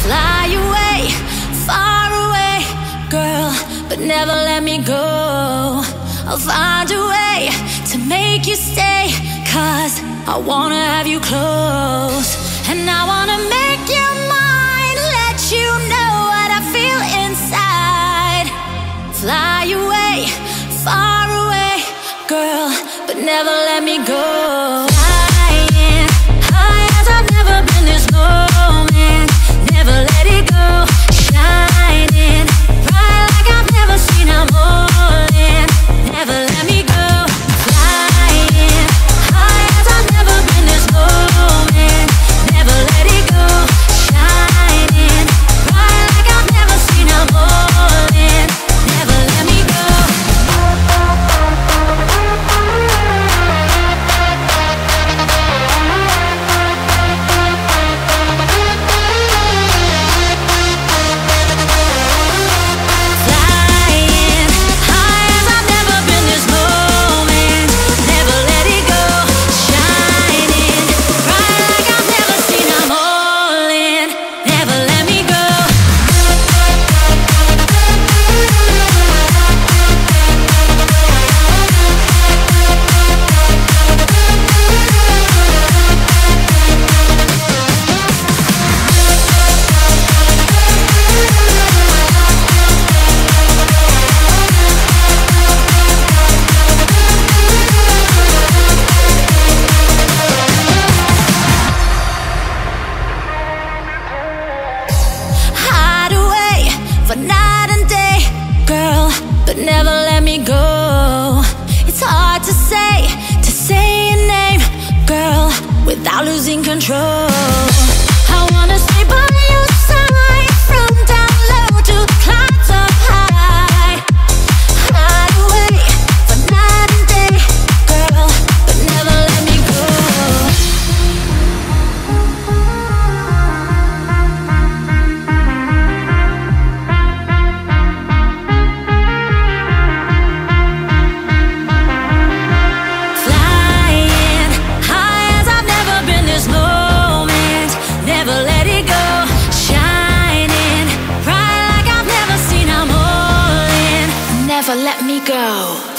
Fly away, far away, girl, but never let me go. I'll find a way to make you stay, 'cause I wanna have you close. And I wanna make you mine, let you know what I feel inside. Fly away, far away, girl, but never let me go. Flying high as I've never been this moment. Never let it go. Shining bright like I've never seen. I'm all in. Never let me go. Flying high as I've never been this moment. Never let it go. Shining bright like I've never seen. I'm all in. Never let me go. Night and day, girl, but never let me go. It's hard to say your name, girl, without losing control. I wanna stay by your side, from down low to clouds up high. Hide away for night and day, girl, but never let me go. Never let me go.